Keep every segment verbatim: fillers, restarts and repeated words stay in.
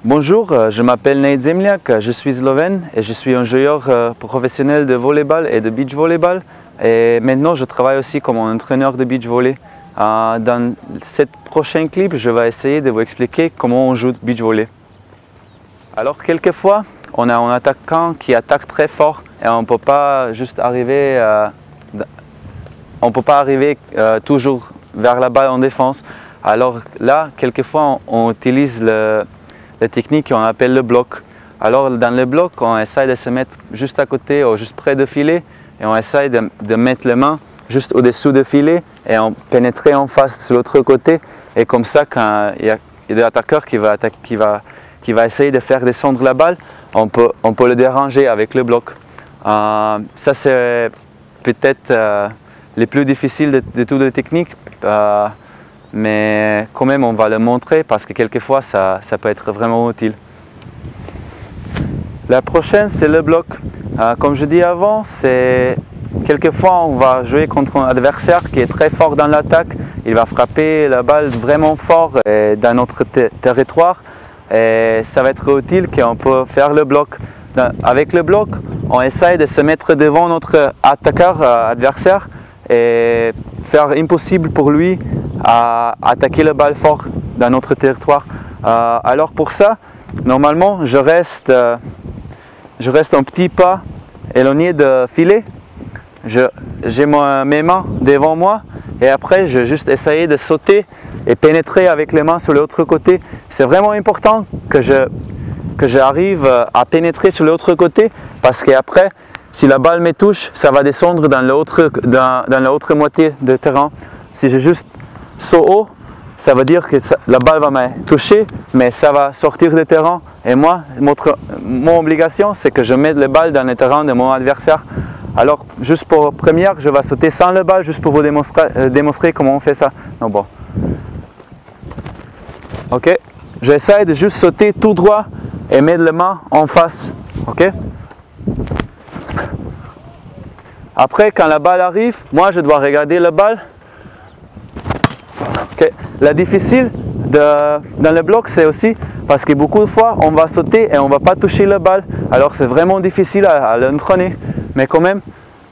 Bonjour, je m'appelle Nate Zemliak, je suis slovène et je suis un joueur professionnel de volleyball et de beach volleyball. Et maintenant, je travaille aussi comme entraîneur de beach volley. Dans cette prochaine clip, je vais essayer de vous expliquer comment on joue beach volley. Alors, quelquefois, on a un attaquant qui attaque très fort et on ne peut pas juste arriver, euh, on peut pas arriver euh, toujours vers la balle en défense. Alors là, quelquefois, on, on utilise le la technique qu'on appelle le bloc. Alors dans le bloc, on essaie de se mettre juste à côté ou juste près du filet et on essaie de, de mettre les mains juste au-dessous du filet et on pénétrer en face sur l'autre côté. Et comme ça, quand il y a, il y a l'attaqueur qui va, qui, va, qui va essayer de faire descendre la balle, on peut, on peut le déranger avec le bloc. Euh, ça c'est peut-être euh, les plus difficiles de, de toutes les techniques. Euh, mais quand même on va le montrer parce que quelquefois ça, ça peut être vraiment utile. La prochaine c'est le bloc. Euh, comme je dis avant, c'est quelquefois on va jouer contre un adversaire qui est très fort dans l'attaque. Il va frapper la balle vraiment fort et dans notre ter territoire et ça va être utile qu'on peut faire le bloc. Dans, avec le bloc, on essaye de se mettre devant notre attaqueur euh, adversaire et faire impossible pour lui à attaquer la balle fort dans notre territoire. Euh, alors pour ça, normalement, je reste, euh, je reste un petit pas éloigné de filet. J'ai mes mains devant moi et après, je vais juste essayer de sauter et pénétrer avec les mains sur l'autre côté. C'est vraiment important que je, que j'arrive à pénétrer sur l'autre côté parce qu'après, si la balle me touche, ça va descendre dans l'autre dans, dans l'autre moitié du terrain. Si je juste saut haut, ça veut dire que ça, la balle va me toucher, mais ça va sortir du terrain. Et moi, notre, mon obligation, c'est que je mette les balles dans le terrain de mon adversaire. Alors, juste pour première, je vais sauter sans la balle, juste pour vous démontrer, euh, démontrer comment on fait ça. Non, bon. Ok. J'essaie de juste sauter tout droit et mettre les mains en face. Ok. Après, quand la balle arrive, moi, je dois regarder la balle. Okay. La difficile de, dans le bloc, c'est aussi parce que beaucoup de fois, on va sauter et on ne va pas toucher la balle. Alors, c'est vraiment difficile à, à l'entraîner. Mais quand même,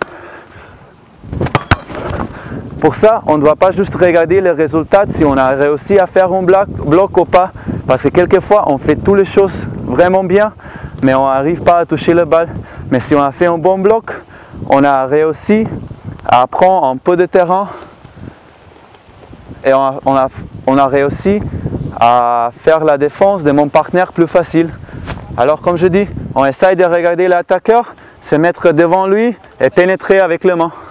pour ça, on ne doit pas juste regarder le résultat si on a réussi à faire un bloc, bloc ou pas. Parce que quelquefois, on fait toutes les choses vraiment bien, mais on n'arrive pas à toucher la balle. Mais si on a fait un bon bloc, on a réussi à prendre un peu de terrain et on a, on, a, on a réussi à faire la défense de mon partenaire plus facile. Alors comme je dis, on essaye de regarder l'attaqueur, se mettre devant lui et pénétrer avec les mains.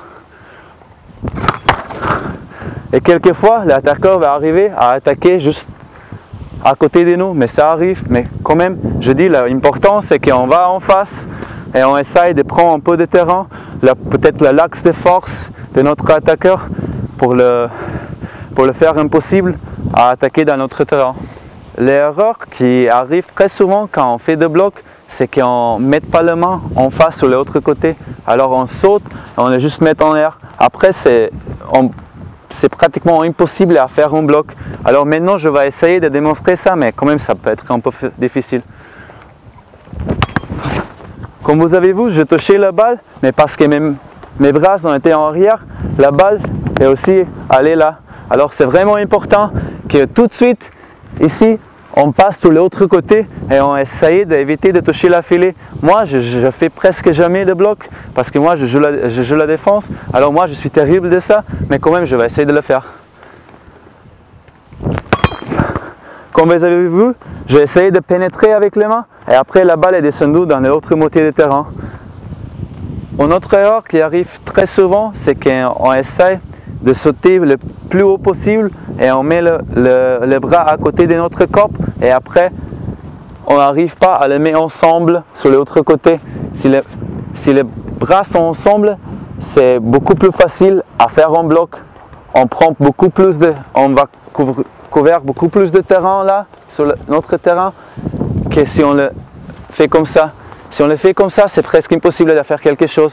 Et quelquefois, l'attaqueur va arriver à attaquer juste à côté de nous, mais ça arrive. Mais quand même, je dis, l'important c'est qu'on va en face et on essaye de prendre un peu de terrain, peut-être l'axe de force de notre attaqueur pour le, pour le faire impossible à attaquer dans notre terrain. L'erreur qui arrive très souvent quand on fait des blocs, c'est qu'on ne met pas les mains en face sur l'autre côté. Alors on saute, on les juste met en l'air. Après, c'est pratiquement impossible à faire un bloc. Alors maintenant, je vais essayer de démontrer ça, mais quand même, ça peut être un peu difficile. Comme vous avez vu, j'ai touché la balle, mais parce que mes, mes bras ont été en arrière, la balle est aussi allée là. Alors c'est vraiment important que tout de suite, ici, on passe sur l'autre côté et on essaye d'éviter de toucher la filet. Moi, je, je fais presque jamais de bloc parce que moi, je joue, la, je joue la défense. Alors moi, je suis terrible de ça, mais quand même, je vais essayer de le faire. Comme vous avez vu, j'ai essayé de pénétrer avec les mains et après, la balle est descendue dans l'autre moitié du terrain. Une autre erreur qui arrive très souvent, c'est qu'on essaie de sauter le plus haut possible et on met le, le, le bras à côté de notre corps et après on n'arrive pas à les mettre ensemble sur l'autre côté. Si, le, si les bras sont ensemble, c'est beaucoup plus facile à faire un bloc. On prend beaucoup plus de, on va couvrir, couvrir beaucoup plus de terrain là sur le, notre terrain que si on le fait comme ça. Si on le fait comme ça, c'est presque impossible de faire quelque chose.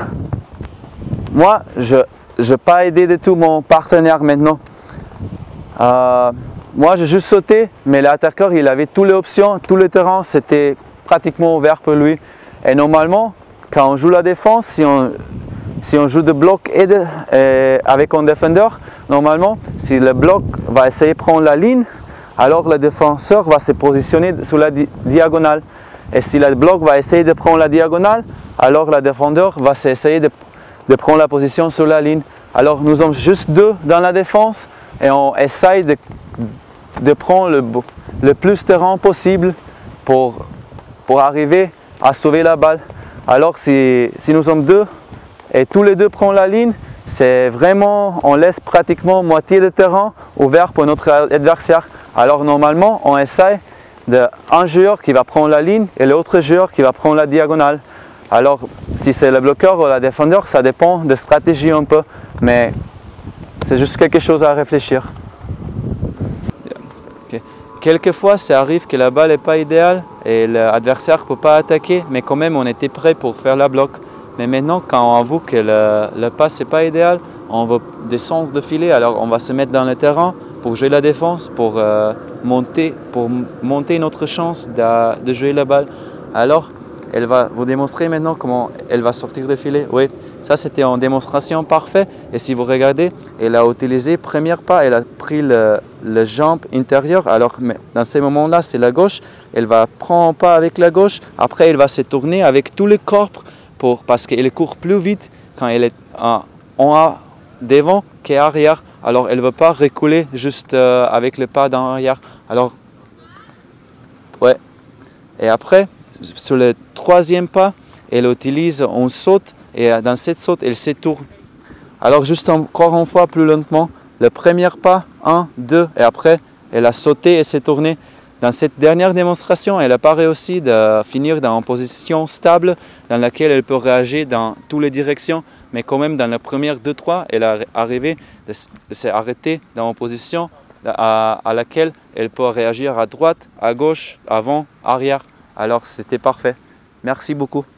Moi, je n'ai pas aidé du tout mon partenaire maintenant. Euh, moi, j'ai juste sauté, mais l'attaqueur, il avait toutes les options, tous les terrains, c'était pratiquement ouvert pour lui. Et normalement, quand on joue la défense, si on, si on joue de bloc et, de, et avec un défenseur, normalement, si le bloc va essayer de prendre la ligne, alors le défenseur va se positionner sur la di diagonale. Et si le bloc va essayer de prendre la diagonale, alors le défenseur va essayer de, de prendre la position sur la ligne. Alors nous sommes juste deux dans la défense et on essaye de, de prendre le, le plus de terrain possible pour, pour arriver à sauver la balle. Alors si, si nous sommes deux et tous les deux prennent la ligne, c'est vraiment, on laisse pratiquement moitié de terrain ouvert pour notre adversaire. Alors normalement, on essaye d'un joueur qui va prendre la ligne et l'autre joueur qui va prendre la diagonale. Alors si c'est le bloqueur ou le défenseur, ça dépend de stratégie un peu, mais c'est juste quelque chose à réfléchir. Okay. Quelquefois, ça arrive que la balle n'est pas idéale et l'adversaire ne peut pas attaquer, mais quand même on était prêt pour faire la bloc. Mais maintenant, quand on avoue que le, le passe n'est pas idéal, on va descendre de filet, alors on va se mettre dans le terrain pour jouer la défense, pour, euh, monter, pour monter notre chance de, de jouer la balle. Alors, elle va vous démontrer maintenant comment elle va sortir de filet. Oui, ça c'était en démonstration parfaite. Et si vous regardez, elle a utilisé premier pas, elle a pris le, le jambe intérieur. Alors dans ces moments-là, c'est la gauche. Elle va prendre un pas avec la gauche. Après, elle va se tourner avec tous les corps pour, parce qu'elle court plus vite quand elle est en, en devant qu'arrière. Alors elle ne veut pas reculer juste euh, avec le pas d'arrière. Alors, ouais. Et après, sur le troisième pas, elle utilise un saut et dans cette saut, elle se tourne. Alors juste encore une fois plus lentement, le premier pas, un, deux, et après, elle a sauté et s'est tournée. Dans cette dernière démonstration, elle n'a pas réussi de finir dans une position stable dans laquelle elle peut réagir dans toutes les directions, mais quand même dans la première deux trois, elle a arrivé de s'arrêter dans une position à, à laquelle elle peut réagir à droite, à gauche, avant, arrière. Alors c'était parfait. Merci beaucoup.